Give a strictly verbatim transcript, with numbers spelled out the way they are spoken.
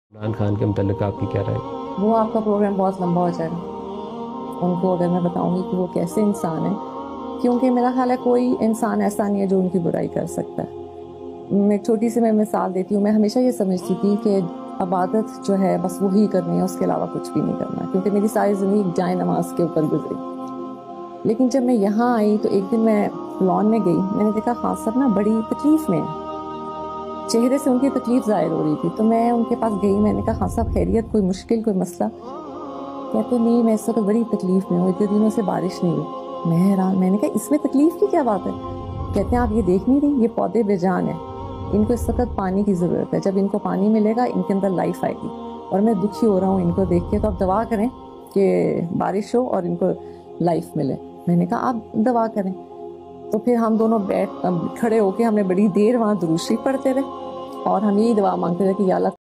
इमरान खान के मुतल्लिक़ आपकी क्या राय? वो आपका प्रोग्राम बहुत लंबा हो जाएगा। उनको अगर मैं बताऊँगी कि वो कैसे इंसान है, क्योंकि मेरा ख़्याल है कोई इंसान ऐसा नहीं है जो उनकी बुराई कर सकता है। मैं एक छोटी सी मैं मिसाल देती हूँ, मैं हमेशा ये समझती थी कि इबादत जो है बस वही करनी है, उसके अलावा कुछ भी नहीं करना, क्योंकि मेरी सारी ज़िंदगी जाए नमाज़ के ऊपर गुजरी। लेकिन जब मैं यहाँ आई तो एक दिन मैं लॉन में गई, मैंने देखा ख़ान साहब ना बड़ी तकलीफ़ में हैं। चेहरे से उनकी तकलीफ़ ज़ाहिर हो रही थी, तो मैं उनके पास गई, मैंने कहा ख़ान साहब खैरियत, कोई मुश्किल, कोई मसला? कहते नहीं, मैं इस वक़्त बड़ी तकलीफ़ में हूँ, इतने दिनों से बारिश नहीं हुई। मैं हैरान, मैंने कहा इसमें तकलीफ़ की क्या बात है? कहते हैं आप ये देख नहीं रही, ये पौधे बेजान हैं, इनको इस वक़्त पानी की ज़रूरत है, जब इनको पानी मिलेगा इनके अंदर लाइफ़ आएगी, और मैं दुखी हो रहा हूँ इनको देख के, तो आप दुआ करें कि बारिश हो और इनको लाइफ़ मिले। मैंने कहा आप दुआ करें। तो फिर हम दोनों बैठ खड़े होके हमने बड़ी देर वहाँ दुरूद शरीफ पढ़ते रहे और हम यही दुआ मांगते रहे कि या अल्लाह